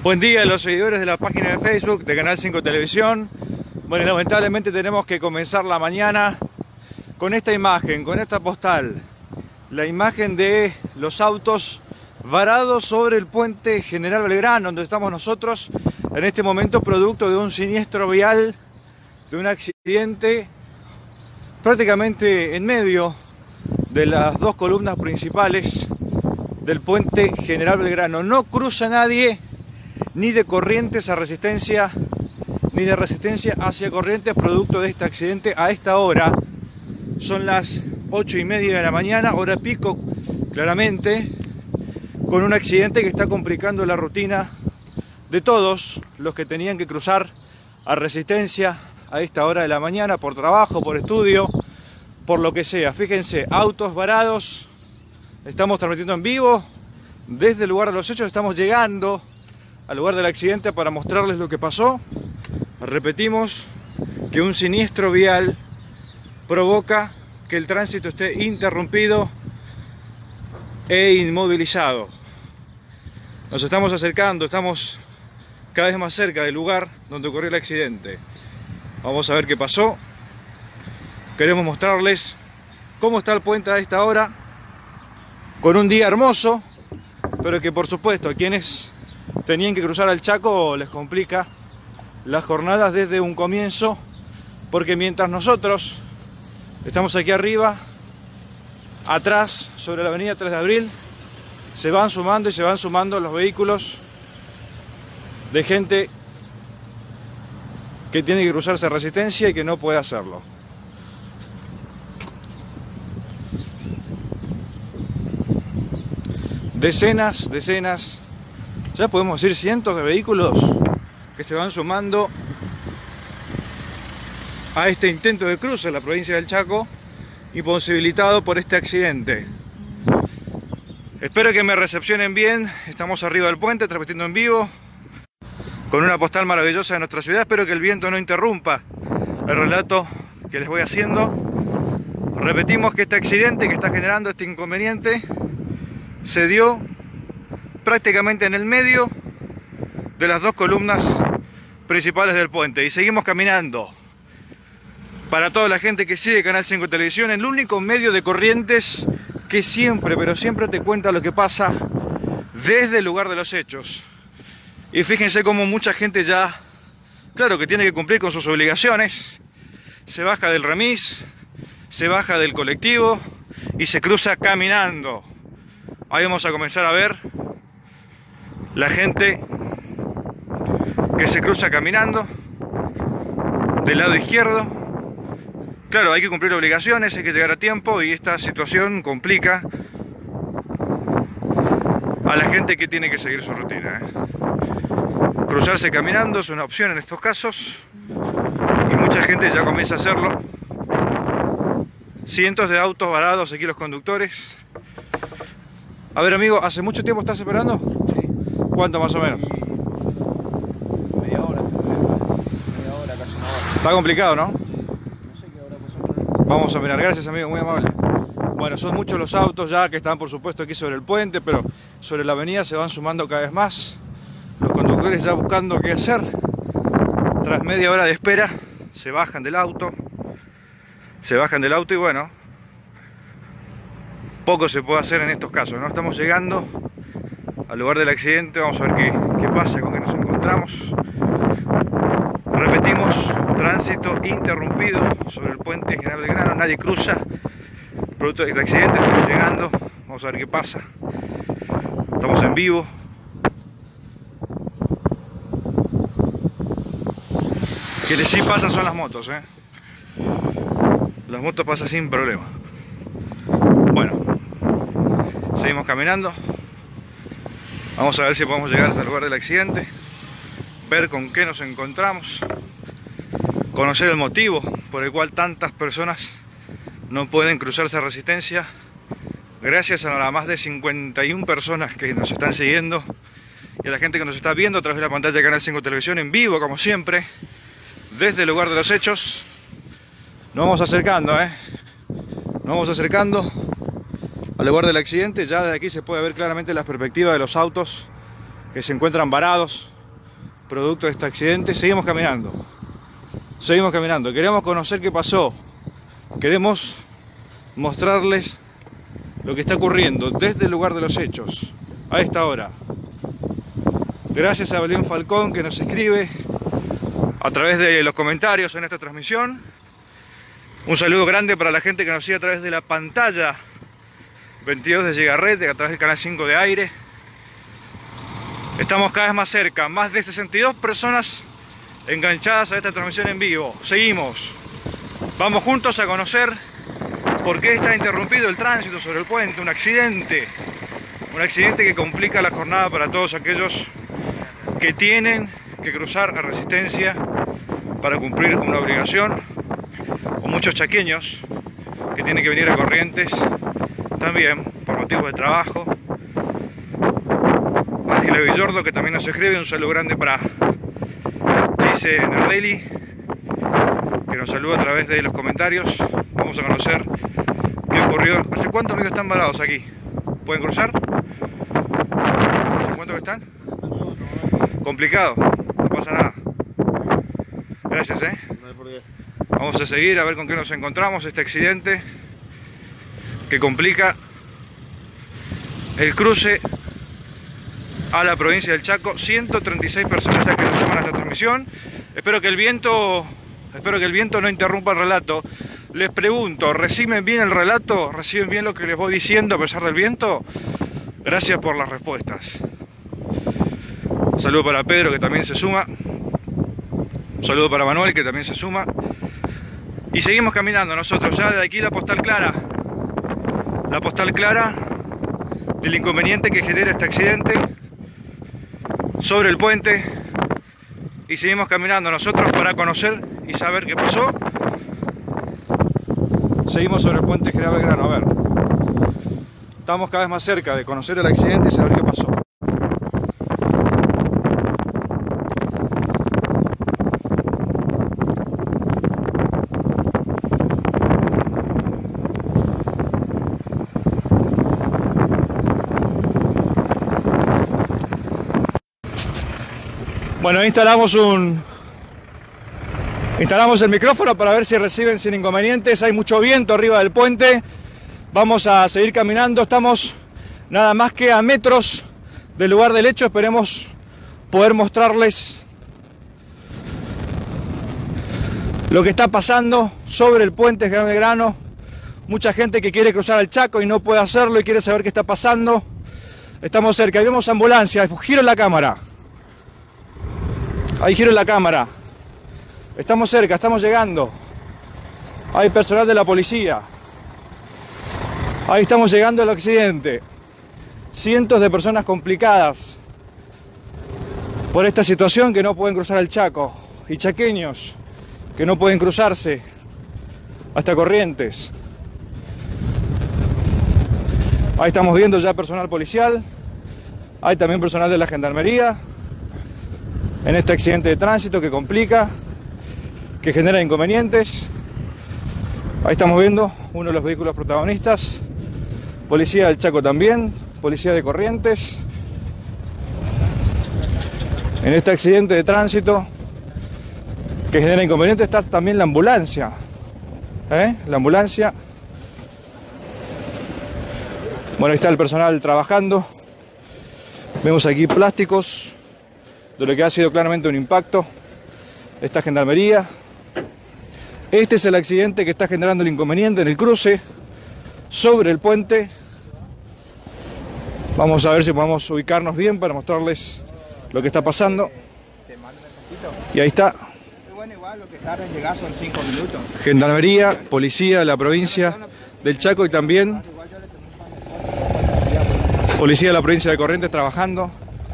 Buen día a los seguidores de la página de Facebook de Canal 5 Televisión. Bueno, lamentablemente tenemos que comenzar la mañana con esta imagen, con esta postal. La imagen de los autos varados sobre el puente General Belgrano, donde estamos nosotros en este momento, producto de un siniestro vial, de un accidente prácticamente en medio de las dos columnas principales del puente General Belgrano. No cruza nadie, ni de Corrientes a Resistencia, ni de Resistencia hacia Corrientes, producto de este accidente. A esta hora son las 8:30 de la mañana, hora pico claramente, con un accidente que está complicando la rutina de todos los que tenían que cruzar a Resistencia a esta hora de la mañana, por trabajo, por estudio, por lo que sea. Fíjense, autos varados. Estamos transmitiendo en vivo desde el lugar de los hechos. Estamos llegando al lugar del accidente para mostrarles lo que pasó. Repetimos que un siniestro vial provoca que el tránsito esté interrumpido e inmovilizado. Nos estamos acercando, estamos cada vez más cerca del lugar donde ocurrió el accidente. Vamos a ver qué pasó. Queremos mostrarles cómo está el puente a esta hora, con un día hermoso, pero que por supuesto a quienes tenían que cruzar al Chaco les complica las jornadas desde un comienzo, porque mientras nosotros estamos aquí arriba, atrás, sobre la avenida 3 de Abril, se van sumando y se van sumando los vehículos de gente que tiene que cruzarse a Resistencia y que no puede hacerlo. Decenas, ya podemos decir cientos de vehículos que se van sumando a este intento de cruce en la provincia del Chaco, imposibilitado por este accidente. Espero que me recepcionen bien. Estamos arriba del puente, transmitiendo en vivo, con una postal maravillosa de nuestra ciudad. Espero que el viento no interrumpa el relato que les voy haciendo. Repetimos que este accidente que está generando este inconveniente se dio prácticamente en el medio de las dos columnas principales del puente. Y seguimos caminando. Para toda la gente que sigue Canal 5 Televisión, el único medio de Corrientes que siempre, pero siempre te cuenta lo que pasa desde el lugar de los hechos. Y fíjense cómo mucha gente ya, claro que tiene que cumplir con sus obligaciones, se baja del remis, se baja del colectivo y se cruza caminando. Ahí vamos a comenzar a ver la gente que se cruza caminando del lado izquierdo. Claro, hay que cumplir obligaciones, hay que llegar a tiempo, y esta situación complica a la gente que tiene que seguir su rutina. Cruzarse caminando es una opción en estos casos, y mucha gente ya comienza a hacerlo. Cientos de autos varados, aquí los conductores. A ver, amigo, ¿hace mucho tiempo estás esperando? Sí. ¿Cuánto más o menos? Media hora, casi una hora. Está complicado, ¿no? No sé qué habrá pasado. Vamos a mirar. Gracias, amigo, muy amable. Bueno, son muchos los autos ya que están, por supuesto, aquí sobre el puente, pero sobre la avenida se van sumando cada vez más. Los conductores ya buscando qué hacer. Tras media hora de espera, se bajan del auto. Y bueno, poco se puede hacer en estos casos, ¿no? Estamos llegando al lugar del accidente. Vamos a ver qué pasa, con qué nos encontramos. Repetimos, tránsito interrumpido sobre el puente General Belgrano. Nadie cruza, producto del accidente. Estamos llegando, vamos a ver qué pasa. Estamos en vivo. Que sí pasa son las motos, Las motos pasan sin problema. Bueno, seguimos caminando. Vamos a ver si podemos llegar hasta el lugar del accidente, ver con qué nos encontramos, conocer el motivo por el cual tantas personas no pueden cruzarse a Resistencia. Gracias a las más de 51 personas que nos están siguiendo y a la gente que nos está viendo a través de la pantalla de Canal 5 Televisión en vivo, como siempre, desde el lugar de los hechos. Nos vamos acercando, Nos vamos acercando al lugar del accidente. Ya de aquí se puede ver claramente la perspectiva de los autos que se encuentran varados producto de este accidente. Seguimos caminando. Queremos conocer qué pasó. Queremos mostrarles lo que está ocurriendo desde el lugar de los hechos a esta hora. Gracias a Belén Falcón, que nos escribe a través de los comentarios en esta transmisión. Un saludo grande para la gente que nos sigue a través de la pantalla 22 de Llegarrete, a través del canal 5 de Aire. Estamos cada vez más cerca, más de 62 personas enganchadas a esta transmisión en vivo. Seguimos, vamos juntos a conocer por qué está interrumpido el tránsito sobre el puente. Un accidente que complica la jornada para todos aquellos que tienen que cruzar a Resistencia para cumplir una obligación, o muchos chaqueños que tienen que venir a Corrientes también por motivos de trabajo. Ángela Villordo, que también nos escribe, un saludo grande para Gise Nardelli, que nos saluda a través de los comentarios. Vamos a conocer qué ocurrió. ¿Hace cuánto, amigos, están varados aquí? ¿Pueden cruzar? ¿Hace cuánto que están? Complicado, no pasa nada. Gracias, No hay por qué. Vamos a seguir a ver con qué nos encontramos. Este accidente que complica el cruce a la provincia del Chaco. 136 personas que nos suman a esta transmisión. Espero que el viento no interrumpa el relato. Les pregunto, ¿reciben bien el relato? ¿Reciben bien lo que les voy diciendo a pesar del viento? Gracias por las respuestas. Un saludo para Pedro, que también se suma. Un saludo para Manuel, que también se suma. Y seguimos caminando nosotros. Ya de aquí la postal clara. La postal clara del inconveniente que genera este accidente sobre el puente. Y seguimos caminando nosotros para conocer y saber qué pasó. Seguimos sobre el puente General Belgrano. A ver, estamos cada vez más cerca de conocer el accidente y saber qué pasó. Bueno, instalamos el micrófono para ver si reciben sin inconvenientes. Hay mucho viento arriba del puente. Vamos a seguir caminando. Estamos nada más que a metros del lugar del hecho. Esperemos poder mostrarles lo que está pasando sobre el puente General Belgrano. Mucha gente que quiere cruzar el Chaco y no puede hacerlo y quiere saber qué está pasando. Estamos cerca. Ahí vemos ambulancia. Giro en la cámara. Ahí giro en la cámara. Estamos cerca, estamos llegando. Hay personal de la policía. Ahí estamos llegando al accidente. Cientos de personas complicadas por esta situación, que no pueden cruzar el Chaco. Y chaqueños que no pueden cruzarse hasta Corrientes. Ahí estamos viendo ya personal policial. Hay también personal de la Gendarmería en este accidente de tránsito que complica, que genera inconvenientes. Ahí estamos viendo uno de los vehículos protagonistas. Policía del Chaco también, policía de Corrientes. En este accidente de tránsito que genera inconvenientes está también la ambulancia. La ambulancia. Bueno, ahí está el personal trabajando. Vemos aquí plásticos de lo que ha sido claramente un impacto. Esta Gendarmería. Este es el accidente que está generando el inconveniente en el cruce sobre el puente. Vamos a ver si podemos ubicarnos bien para mostrarles lo que está pasando. Y ahí está. Bueno, igual lo que tarda en llegar son 5 minutos. Gendarmería, policía de la provincia del Chaco y también policía de la provincia de Corrientes trabajando.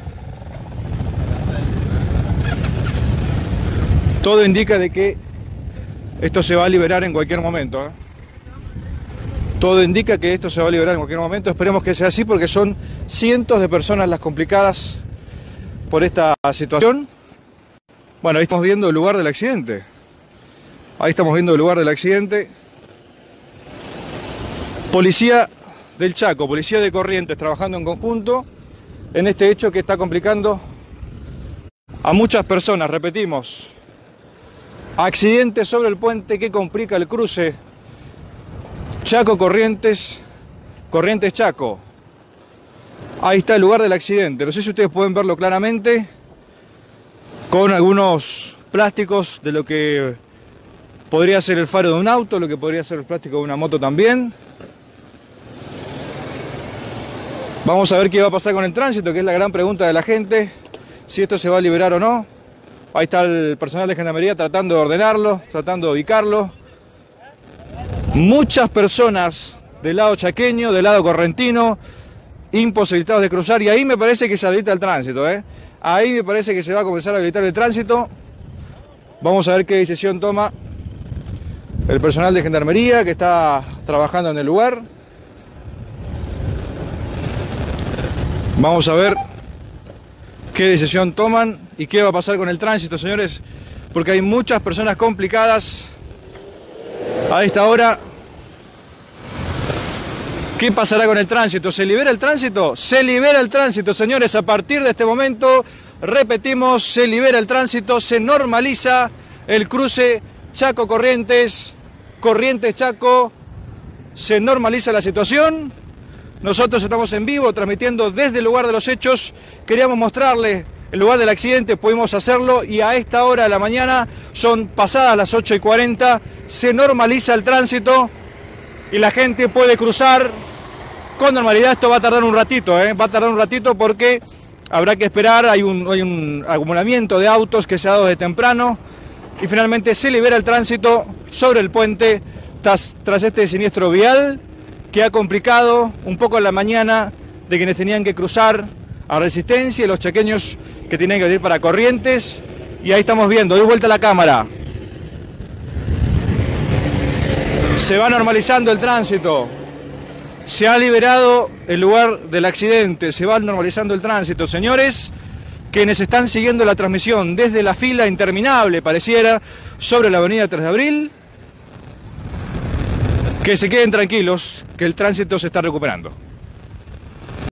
Todo indica de que esto se va a liberar en cualquier momento. Todo indica que esto se va a liberar en cualquier momento. Esperemos que sea así, porque son cientos de personas las complicadas por esta situación. Bueno, ahí estamos viendo el lugar del accidente. Ahí estamos viendo el lugar del accidente. Policía del Chaco, policía de Corrientes trabajando en conjunto en este hecho que está complicando a muchas personas, repetimos. Accidente sobre el puente que complica el cruce Chaco Corrientes, Corrientes Chaco. Ahí está el lugar del accidente. No sé si ustedes pueden verlo claramente, con algunos plásticos de lo que podría ser el faro de un auto, lo que podría ser el plástico de una moto también. Vamos a ver qué va a pasar con el tránsito, que es la gran pregunta de la gente, si esto se va a liberar o no. Ahí está el personal de Gendarmería tratando de ordenarlo, tratando de ubicarlo. Muchas personas del lado chaqueño, del lado correntino, imposibilitados de cruzar, y ahí me parece que se habilita el tránsito, Ahí me parece que se va a comenzar a habilitar el tránsito. Vamos a ver qué decisión toma el personal de Gendarmería que está trabajando en el lugar. Vamos a ver qué decisión toman y qué va a pasar con el tránsito, señores, porque hay muchas personas complicadas a esta hora. ¿Qué pasará con el tránsito? ¿Se libera el tránsito? Se libera el tránsito, señores. A partir de este momento, repetimos, se libera el tránsito, se normaliza el cruce Chaco Corrientes, Corrientes Chaco, se normaliza la situación. Nosotros estamos en vivo, transmitiendo desde el lugar de los hechos. Queríamos mostrarles el lugar del accidente, pudimos hacerlo, y a esta hora de la mañana, son pasadas las 8:40, se normaliza el tránsito y la gente puede cruzar con normalidad. Esto va a tardar un ratito, va a tardar un ratito porque habrá que esperar, hay un acumulamiento de autos que se ha dado de temprano, y finalmente se libera el tránsito sobre el puente tras este siniestro vial que ha complicado un poco la mañana de quienes tenían que cruzar a Resistencia y los chaqueños que tenían que venir para Corrientes. Y ahí estamos viendo, doy vuelta a la cámara. Se va normalizando el tránsito. Se ha liberado el lugar del accidente, se va normalizando el tránsito. Señores, quienes están siguiendo la transmisión desde la fila interminable, pareciera, sobre la avenida 3 de Abril, que se queden tranquilos, que el tránsito se está recuperando.